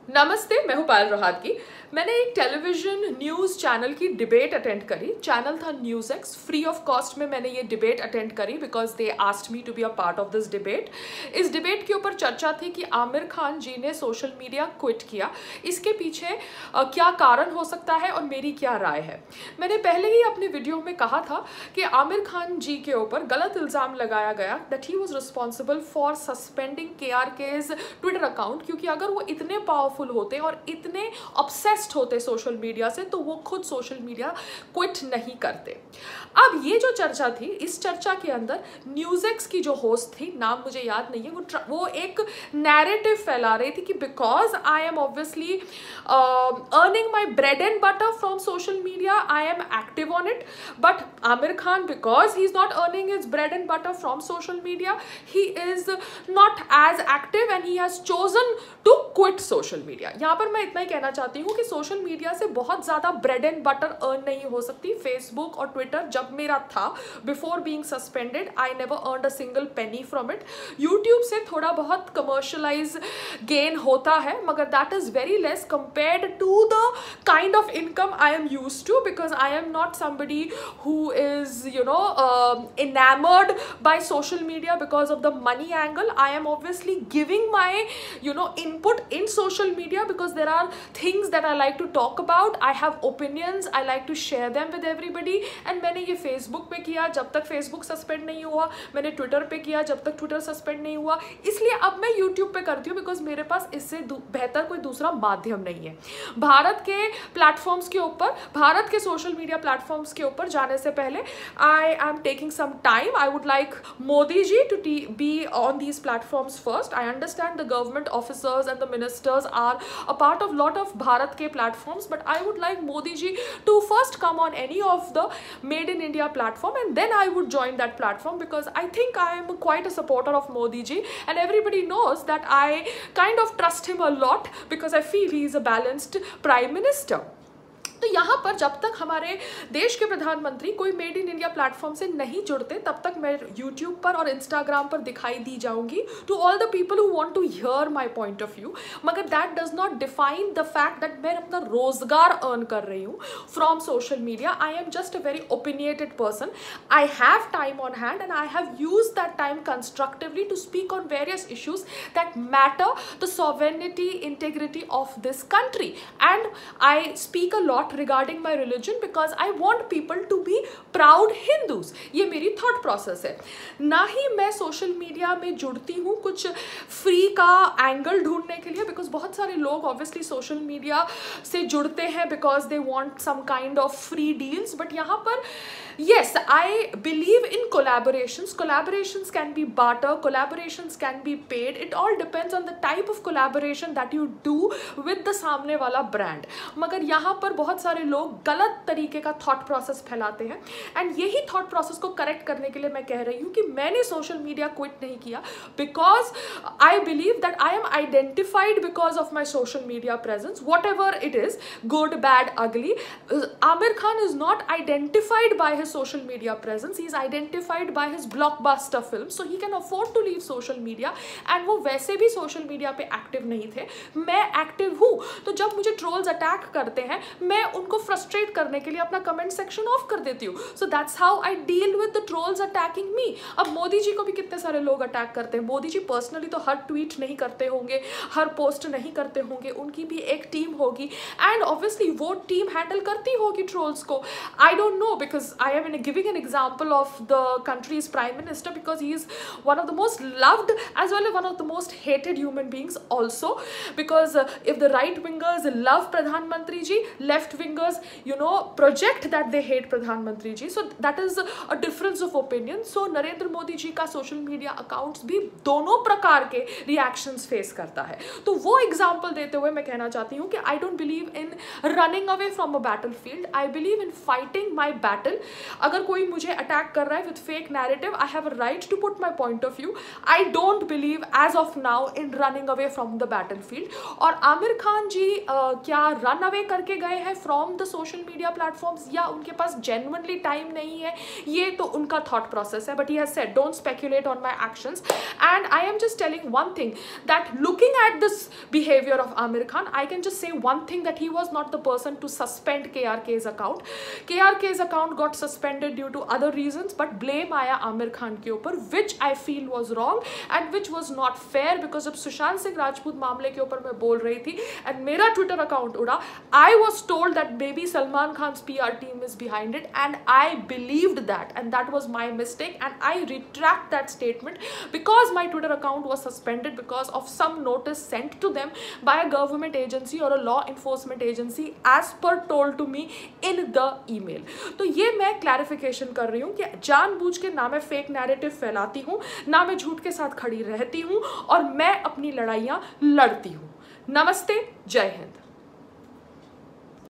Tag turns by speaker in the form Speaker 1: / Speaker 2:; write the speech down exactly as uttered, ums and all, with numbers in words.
Speaker 1: नमस्ते, मैं हूँ पायल रोहात की। मैंने एक टेलीविजन न्यूज़ चैनल की डिबेट अटेंड करी। चैनल था news X. Free of cost में मैंने ये डिबेट अटेंड करी because they asked me to be a part of this debate. इस डिबेट के ऊपर चर्चा थी कि आमिर खान जी ने सोशल मीडिया क्विट किया, इसके पीछे आ, क्या कारण हो सकता है और मेरी क्या राय है। मैंने पहले ही अपनी वीडियो में कहा था कि आमिर खान जी के ऊपर गलत इल्ज़ाम लगाया गया that he was responsible for suspending K R K's Twitter account, क्योंकि अगर वो इतने पावरफुल होते और इतने ऑब्सेस्ड होते सोशल मीडिया से तो वो खुद सोशल मीडिया क्विट नहीं करते। अब ये जो चर्चा थी, इस चर्चा के अंदर न्यूज़-एक्स की जो होस्ट थी, नाम मुझे याद नहीं है, वो वो एक नैरेटिव फैला रही थी कि because I am obviously earning my bread and butter from social media, I am active on it, but Aamir Khan because he is not earning his bread and butter from social media, he is not as active and he has chosen to quit social media. यहाँ पर मैं इतना ही कहना चाहती हूँ कि social media से बहुत ज़्यादा ब्रेड एंड बटर अर्न नहीं हो सकती। फेसबुक और ट्विटर जब मेरा था before being suspended, I never earned a single penny from it. YouTube से थोड़ा बहुत कमर्शलाइज गेन होता है, मगर that is very less compared to the kind of income I am use to, because I am not somebody who is you know uh, enamored by social media because of the money angle. I am obviously giving my you know input in social media because there are things that I like to talk about. I have opinions, I like to share them with everybody. And मैंने ये Facebook पे किया जब तक Facebook suspend नहीं हुआ, मैंने Twitter पे किया जब तक Twitter सस्पेंड नहीं हुआ, इसलिए अब मैं YouTube पे करती हूँ बिकॉज मेरे पास इससे बेहतर कोई दूसरा माध्यम नहीं है। भारत के प्लेटफॉर्म्स के ऊपर, भारत के सोशल मीडिया प्लेटफॉर्म्स के ऊपर जाने से पहले I am taking some time. I would like Modi ji to be on these platforms first. I understand the government officers and the ministers are a part of lot of Bharat ke platforms, but I would like Modi ji to first come on any of the Made in India platform, and then I would join that platform because I think I am quite a supporter of Modi ji, and everybody knows that I kind of trust him a lot because I feel he is a balanced prime minister. तो यहाँ पर जब तक हमारे देश के प्रधानमंत्री कोई मेड इन इंडिया प्लेटफॉर्म से नहीं जुड़ते, तब तक मैं यूट्यूब पर और इंस्टाग्राम पर दिखाई दी जाऊंगी to all the people who want to hear my point of view. मगर that does not define the fact that मैं अपना रोजगार अर्न कर रही हूँ from social media. I am just a very opinionated person. I have time on hand and I have use that time constructively to speak on various issues that matter the sovereignty, integrity of this country, and I speak a lot regarding my religion because I want people to be proud Hindus. ये मेरी thought process है। ना ही मैं social media में जुड़ती हूँ कुछ free का एंगल ढूंढने के लिए, बिकॉज बहुत सारे लोग ऑब्वियसली सोशल मीडिया से जुड़ते हैं because they want some kind of free deals, but यहाँ पर yes, I believe in collaborations. Collaborations can be barter, collaborations can be paid. It all depends on the type of collaboration that you do with the सामने वाला brand. मगर यहाँ पर बहुत सारे लोग गलत तरीके का थॉट प्रोसेस फैलाते हैं, एंड यही थॉट प्रोसेस को करेक्ट करने के लिए मैं कह रही हूँ कि मैंने सोशल मीडिया क्विट नहीं किया because I believe that I am identified because of my social media presence, whatever it is, good, bad, ugly. Aamir Khan is not identified by social media presence, he is identified by his blockbuster films, so he can afford to leave social media, and वो वैसे भी social media पे active नहीं थे। मैं active हूँ, तो जब मुझे trolls attack करते हैं, मैं उनको frustrate करने के लिए अपना comment section off कर देती हूँ। So that's how I deal with the trolls attacking me. अब मोदी जी को भी कितने सारे लोग अटैक करते हैं। मोदी जी पर्सनली तो हर ट्वीट नहीं करते होंगे, हर पोस्ट नहीं करते होंगे, उनकी भी एक टीम होगी, एंड ऑब्वियसली वो टीम हैंडल करती होगी ट्रोल्स को। I don't know because I I am giving an example of the country's prime minister because he is one of the most loved as well as one of the most hated human beings also, because uh, if the right wingers love Pradhan Mantri ji, left wingers you know project that they hate Pradhan Mantri ji, so that is a difference of opinion. So Narendra Modi ji का social media accounts भी दोनों प्रकार के reactions face करता है। तो वो example देते हुए मैं कहना चाहती हूँ कि I don't believe in running away from a battlefield, I believe in fighting my battle. अगर कोई मुझे अटैक कर रहा है with fake narrative, I have a right to put my point of view. I don't believe as of now in running away from the battlefield. और Aamir Khan ji uh, क्या run away करके गए हैं from the social media platforms, या उनके पास genuinely time नहीं है, ये तो उनका थॉट प्रोसेस है, but he has said don't speculate on my actions, and I am just telling one thing that looking at this behaviour behavior of Amir Khan. I can just say one thing, that he was not the person to suspend K R K's account. K R K's account got suspended due to other reasons, but blame आया आमिर खान के ऊपर, which I feel was wrong and which was not fair, because जब सुशांत सिंह राजपूत मामले के ऊपर मैं बोल रही थी and मेरा ट्विटर अकाउंट उड़ा, I was told that maybe Salman Khan's P R team is behind it, and I believed that, and that was my mistake, and I retract that statement because my Twitter account was suspended because of some notice sent to them by a government agency or a law enforcement agency as per told to me in the email. तो ये मैं clarification कर रही हूँ कि जानबूझ के ना मैं फेक नैरेटिव फैलाती हूँ, ना मैं झूठ के साथ खड़ी रहती हूँ, और मैं अपनी लड़ाइयाँ लड़ती हूँ. नमस्ते, जय हिंद.